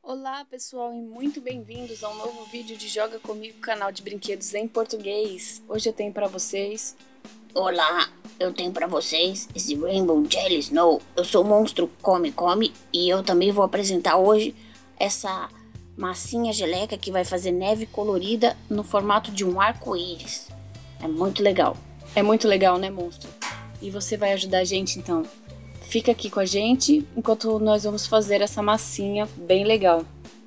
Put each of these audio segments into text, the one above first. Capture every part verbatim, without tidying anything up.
Olá pessoal e muito bem-vindos a um novo vídeo de Joga Comigo, canal de brinquedos em português. Hoje eu tenho para vocês... Olá, eu tenho para vocês esse Rainbow Jelly Snow. Eu sou o monstro Come Come e eu também vou apresentar hoje essa massinha geleca que vai fazer neve colorida no formato de um arco-íris. É muito legal. É muito legal, né, monstro? E você vai ajudar a gente então? Fica aqui com a gente enquanto nós vamos fazer essa massinha bem legal.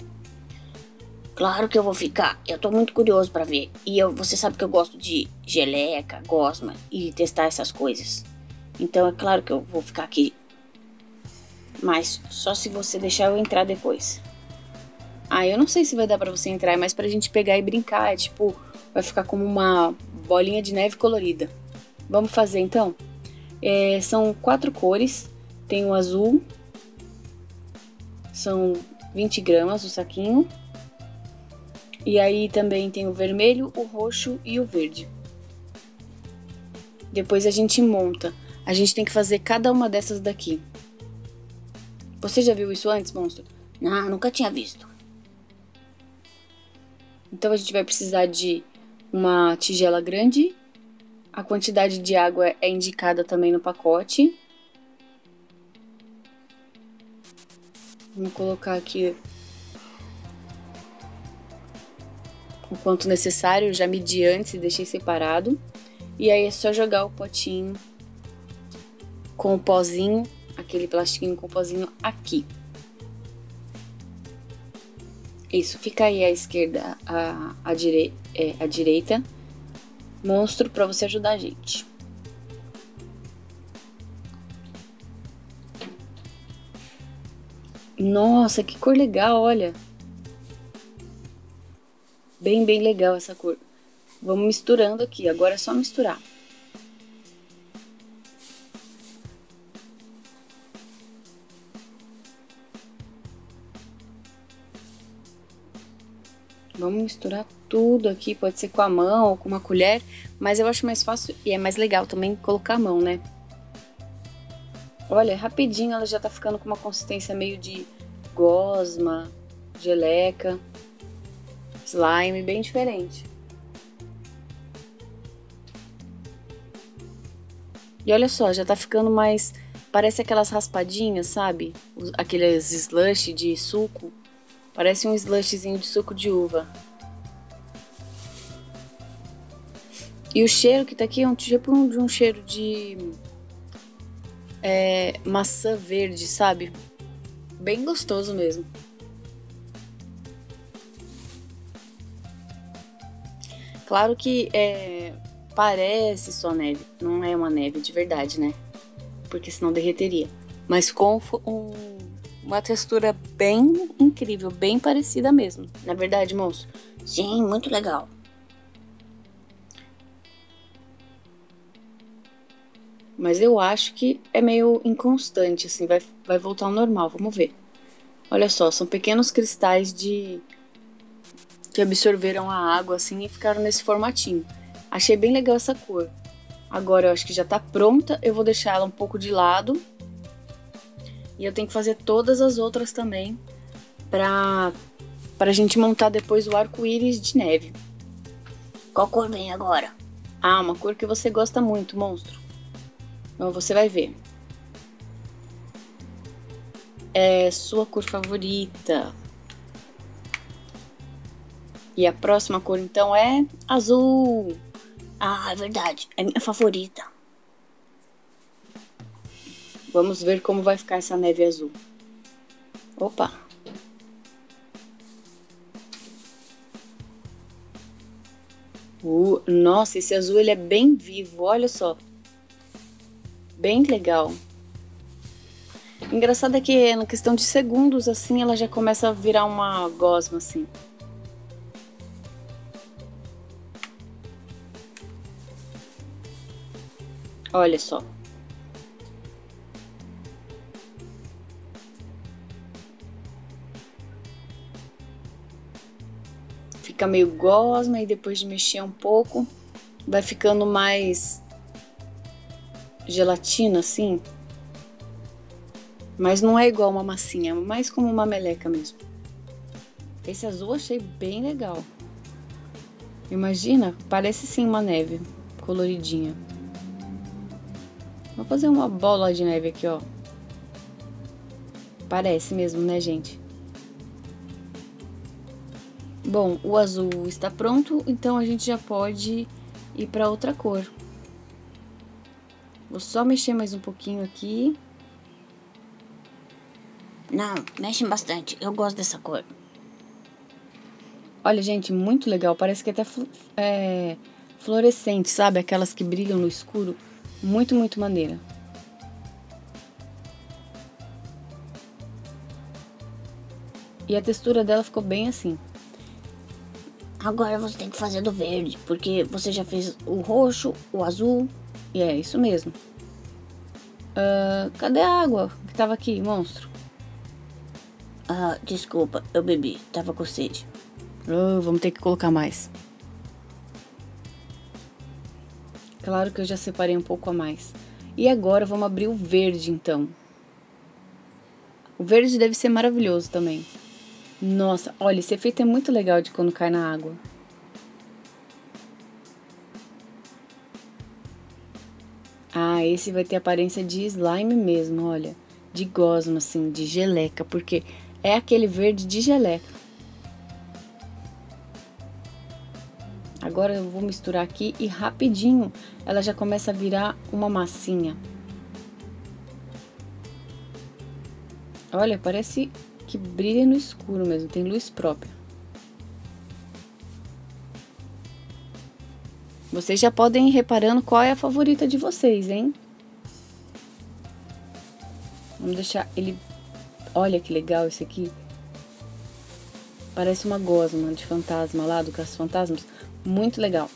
Claro que eu vou ficar. Eu tô muito curioso para ver. E eu, você sabe que eu gosto de geleca, gosma e testar essas coisas. Então é claro que eu vou ficar aqui. Mas só se você deixar eu entrar depois. Ah, eu não sei se vai dar pra você entrar, é mais pra gente pegar e brincar. É tipo, vai ficar como uma bolinha de neve colorida. Vamos fazer então? É, são quatro cores, tem o azul, são vinte gramas o saquinho, e aí também tem o vermelho, o roxo e o verde. Depois a gente monta, a gente tem que fazer cada uma dessas daqui. Você já viu isso antes, monstro? Não, nunca tinha visto. Então a gente vai precisar de uma tigela grande. A quantidade de água é indicada também no pacote. Vamos colocar aqui o quanto necessário. Eu já medi antes e deixei separado. E aí é só jogar o potinho com o pozinho, aquele plastiquinho com o pozinho aqui. Isso, fica aí à esquerda, à, à, direi é, à direita. Monstro, para você ajudar a gente. Nossa, que cor legal, olha. Bem, bem legal essa cor. Vamos misturando aqui, agora é só misturar. Vamos misturar tudo aqui, pode ser com a mão ou com uma colher, mas eu acho mais fácil e é mais legal também colocar a mão, né? Olha, rapidinho ela já tá ficando com uma consistência meio de gosma, geleca, slime, bem diferente. E olha só, já tá ficando mais, parece aquelas raspadinhas, sabe? Aqueles slush de suco. Parece um slushzinho de suco de uva. E o cheiro que tá aqui é um tipo de um cheiro de é, maçã verde, sabe? Bem gostoso mesmo. Claro que é, parece só neve, não é uma neve de verdade, né? Porque senão derreteria. Mas com um uma textura bem incrível, bem parecida mesmo. Na verdade, moço? Sim, muito legal. Mas eu acho que é meio inconstante, assim, vai, vai voltar ao normal, vamos ver. Olha só, são pequenos cristais de que absorveram a água, assim, e ficaram nesse formatinho. Achei bem legal essa cor. Agora eu acho que já tá pronta, eu vou deixar ela um pouco de lado. E eu tenho que fazer todas as outras também pra, pra gente montar depois o arco-íris de neve. Qual cor vem agora? Ah, uma cor que você gosta muito, monstro. Então você vai ver. É sua cor favorita. E a próxima cor então é azul. Ah, é verdade, é minha favorita. Vamos ver como vai ficar essa neve azul. Opa! Uh, nossa, esse azul ele é bem vivo, olha só. Bem legal. Engraçado é que na questão de segundos assim, ela já começa a virar uma gosma assim. Olha só. Fica meio gosma e depois de mexer um pouco, vai ficando mais gelatina assim. Mas não é igual uma massinha, é mais como uma meleca mesmo. Esse azul eu achei bem legal. Imagina, parece sim uma neve coloridinha. Vou fazer uma bola de neve aqui, ó. Parece mesmo, né, gente? Bom, o azul está pronto, então a gente já pode ir para outra cor. Vou só mexer mais um pouquinho aqui. Não, mexe bastante. Eu gosto dessa cor. Olha, gente, muito legal. Parece que até é, fluorescente, sabe? Aquelas que brilham no escuro. Muito, muito maneira. E a textura dela ficou bem assim. Agora você tem que fazer do verde, porque você já fez o roxo, o azul. E é isso mesmo. Uh, cadê a água que tava aqui, monstro? Ah, desculpa, eu bebi. Tava com sede. Oh, vamos ter que colocar mais. Claro que eu já separei um pouco a mais. E agora vamos abrir o verde, então. O verde deve ser maravilhoso também. Nossa, olha, esse efeito é muito legal de quando cai na água. Ah, esse vai ter aparência de slime mesmo, olha. De gosma, assim, de geleca, porque é aquele verde de geleca. Agora eu vou misturar aqui e rapidinho ela já começa a virar uma massinha. Olha, parece que brilha no escuro mesmo, tem luz própria. Vocês já podem ir reparando qual é a favorita de vocês, hein? Vamos deixar ele... Olha que legal esse aqui. Parece uma gosma de fantasma lá, do Caça-Fantasmas. Muito legal.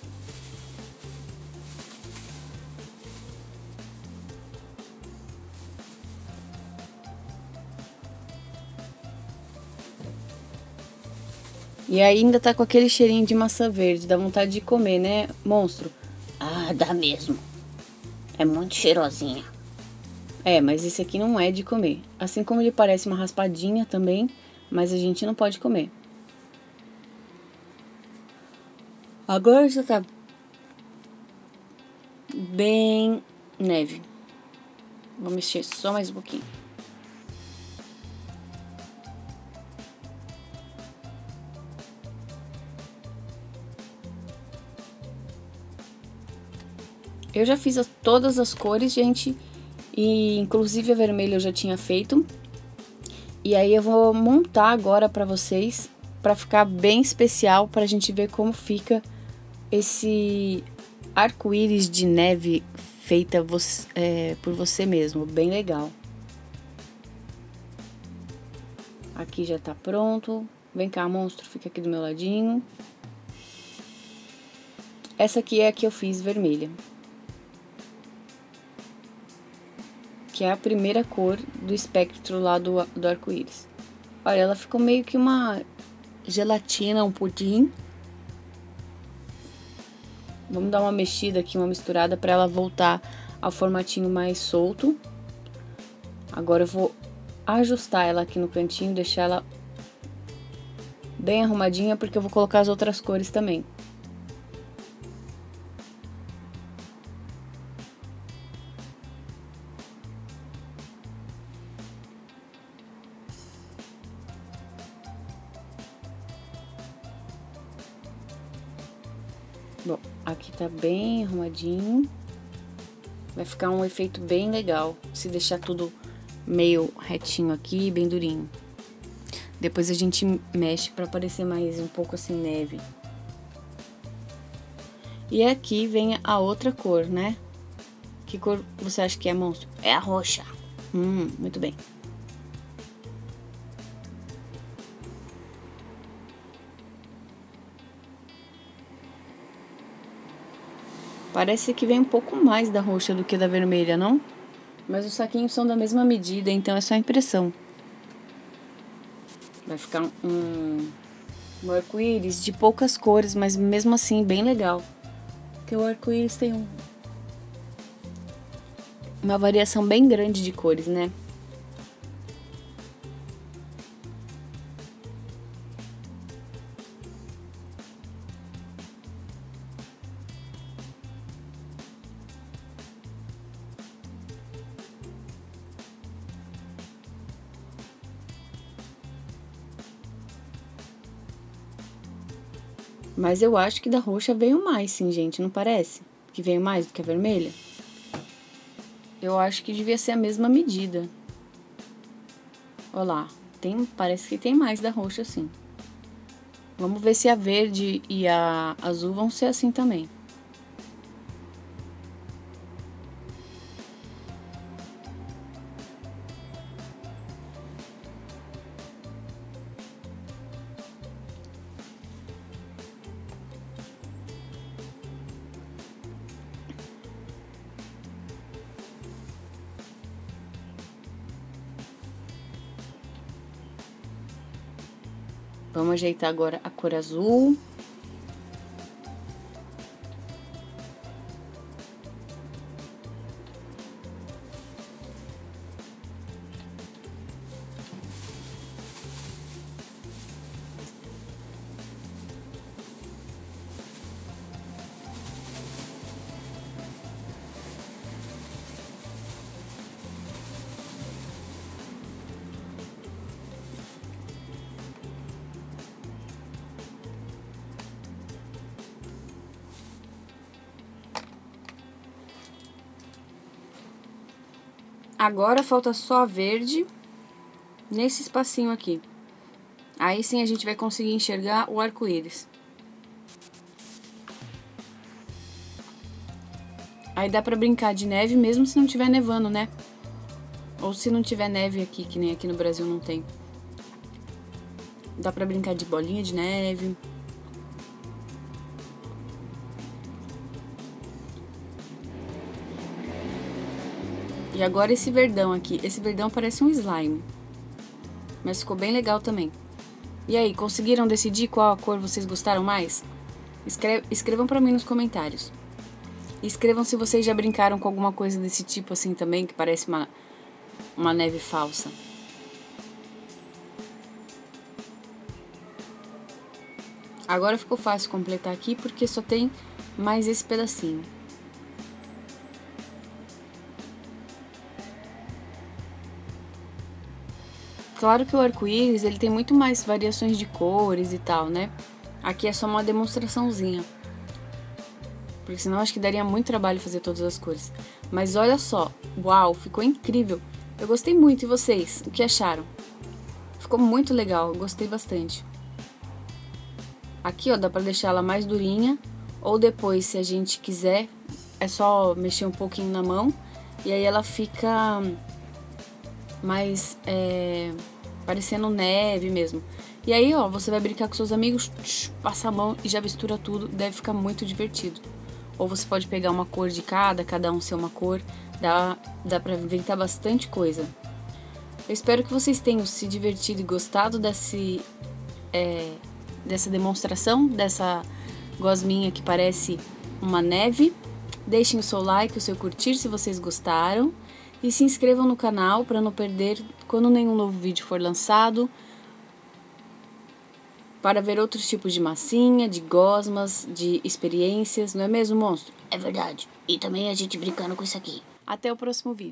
E ainda tá com aquele cheirinho de maçã verde, dá vontade de comer, né, monstro? Ah, dá mesmo. É muito cheirosinha. É, mas esse aqui não é de comer. Assim como ele parece uma raspadinha também, mas a gente não pode comer. Agora já tá bem neve. Vou mexer só mais um pouquinho. Eu já fiz as, todas as cores, gente, e inclusive a vermelha eu já tinha feito. E aí eu vou montar agora pra vocês, pra ficar bem especial, pra gente ver como fica esse arco-íris de neve feita vo é, por você mesmo, bem legal. Aqui já tá pronto. Vem cá, monstro, fica aqui do meu ladinho. Essa aqui é a que eu fiz vermelha, que é a primeira cor do espectro lá do, do arco-íris. Olha, ela ficou meio que uma gelatina, um pudim. Vamos dar uma mexida aqui, uma misturada para ela voltar ao formatinho mais solto. Agora eu vou ajustar ela aqui no cantinho, deixar ela bem arrumadinha, porque eu vou colocar as outras cores também. Bom, aqui tá bem arrumadinho. Vai ficar um efeito bem legal, se deixar tudo meio retinho aqui, bem durinho. Depois a gente mexe pra parecer mais um pouco assim neve. E aqui vem a outra cor, né? Que cor você acha que é, monstro? É a roxa. Hum, muito bem. Parece que vem um pouco mais da roxa do que da vermelha, não? Mas os saquinhos são da mesma medida, então é só impressão. Vai ficar um, um arco-íris de poucas cores, mas mesmo assim bem legal. Porque o arco-íris tem um, uma variação bem grande de cores, né? Mas eu acho que da roxa veio mais, sim, gente, não parece? Que veio mais do que a vermelha? Eu acho que devia ser a mesma medida. Olha lá, tem, parece que tem mais da roxa, sim. Vamos ver se a verde e a azul vão ser assim também. Vamos ajeitar agora a cor azul. Agora falta só a verde nesse espacinho aqui. Aí sim a gente vai conseguir enxergar o arco-íris. Aí dá pra brincar de neve mesmo se não tiver nevando, né? Ou se não tiver neve aqui, que nem aqui no Brasil não tem. Dá pra brincar de bolinha de neve. E agora esse verdão aqui. Esse verdão parece um slime. Mas ficou bem legal também. E aí, conseguiram decidir qual a cor vocês gostaram mais? Escre- escrevam pra mim nos comentários. E escrevam se vocês já brincaram com alguma coisa desse tipo assim também, que parece uma, uma neve falsa. Agora ficou fácil completar aqui porque só tem mais esse pedacinho. Claro que o arco-íris ele tem muito mais variações de cores e tal, né? Aqui é só uma demonstraçãozinha. Porque senão acho que daria muito trabalho fazer todas as cores. Mas olha só, uau, ficou incrível. Eu gostei muito, e vocês? O que acharam? Ficou muito legal, eu gostei bastante. Aqui, ó, dá pra deixar ela mais durinha. Ou depois, se a gente quiser, é só mexer um pouquinho na mão. E aí ela fica mais, é, parecendo neve mesmo. E aí, ó, você vai brincar com seus amigos, tch, passa a mão e já mistura tudo. Deve ficar muito divertido. Ou você pode pegar uma cor de cada, cada um ser uma cor. Dá, dá pra inventar bastante coisa. Eu espero que vocês tenham se divertido e gostado desse, é, dessa demonstração, dessa gosminha que parece uma neve. Deixem o seu like, o seu curtir se vocês gostaram. E se inscrevam no canal para não perder quando nenhum novo vídeo for lançado. Para ver outros tipos de massinha, de gosmas, de experiências, não é mesmo, monstro? É verdade. E também a gente brincando com isso aqui. Até o próximo vídeo.